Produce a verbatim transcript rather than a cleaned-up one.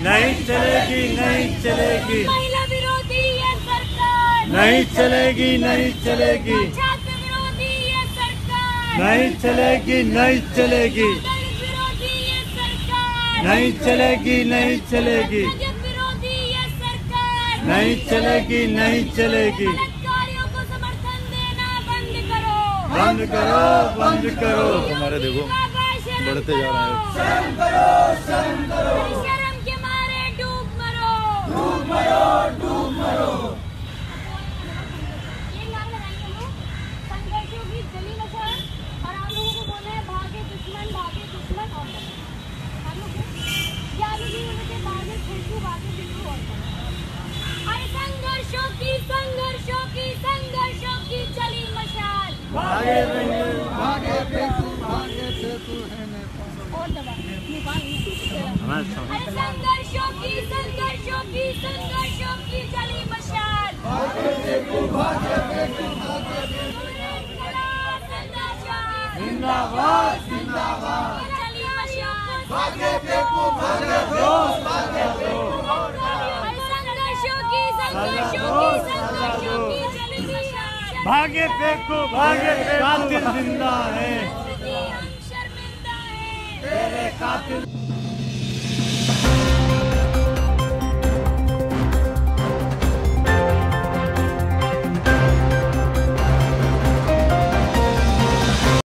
नहीं चलेगी, नहीं चलेगी, महिला विरोधी ये सरकार नहीं चलेगी, नहीं चलेगी, छात्र विरोधी ये सरकार नहीं चलेगी, नहीं चलेगी, दलित विरोधी ये सरकार नहीं चलेगी, नहीं चलेगी, राजद विरोधी ये सरकार नहीं चलेगी, नहीं चलेगी। बलात्कारियों को समर्थन देना बंद करो, बंद करो, बंद करो। हमारे देखो बढ़ते जा रहे हैं। शर्म करो, शर्म करो, शर्म के मारे डूब मरो, डूब मरो, डूब मरो। ये नाम लगाएंगे हम लोग संघर्षों की जली मशाल और आप लोगों को बोलना है भागे दुश्मन, भागे दुश्मन और हम लोग याद नहीं होने के भागे फिरकू, भागे फिरकू और अरे संघर्षों की संघर्षों की संघर्षों की जली मशाल भागे भागे फेंकू, भागे फेंकू है और दबा नेपाल अरे संघर्षों की संघर्षों की संघर्षों की जली मशाल भागे फेंकू, भागे फेंकू, भागे जिंदाबाद, जिंदाबाद, जली मशाल भागे फेंकू, भागे फेंकू, भागे संघर्षों की संघर्षों की संघर्षों की जली मशाल भागे फेंको, भागे कातिल जिंदा है, हम शर्मिंदा है तेरे कातिल